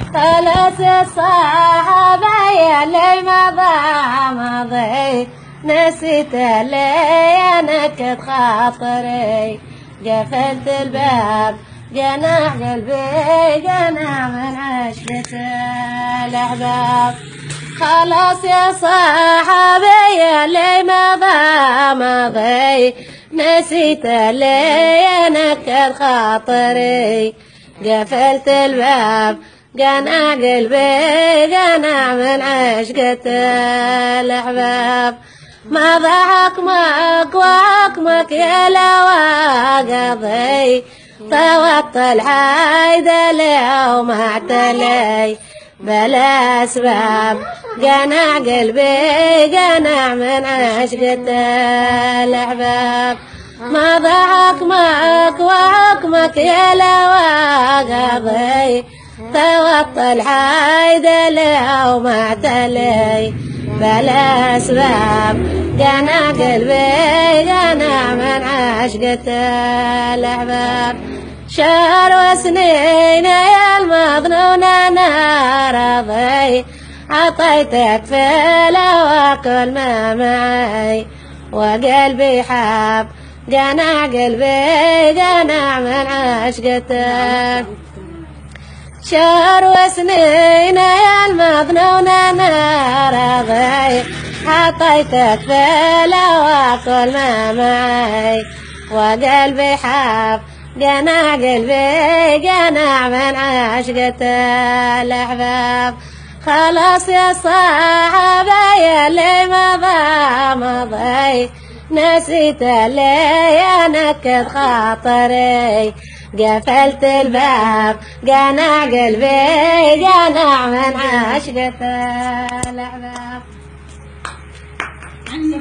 خلاص يا صاحبي اللي مضى نسيت اللي نكد خاطري قفلت الباب جناح قلبي جناح من عشقة الأحباب. خلاص يا صاحبي اللي مضى نسيت اللي نكد خاطري قفلت الباب جناح قلبي جناح من عشقة الأحباب. مضى حكمك وحكمك يا لوا قضي طوت الحيد اليوم اعتلي بلا أسباب جناح قلبي جناح من عشقة الأحباب. مضى حكمك وحكمك يا لوا قضي طوت الحيد اليوم اعتلي بلا أسباب جناح قلبي جناح من عشقة الأحباب. شهر وسنين يا المظنون أنا راضي عطيتك في الهوى كل ما معي وقلبي حاب جناح قلبي جناح من عشقة. شهر وسنين يا المظنون أنا راضي عطيتك في الهوى كل ما معي وقلبي حاب جناح قلبي جناح من عشقة الأحباب. خلاص يا صاحبي اللي مضى نسيت اللي نكد خاطري قفلت الباب جناح قلبي جناح من عشقة الأحباب.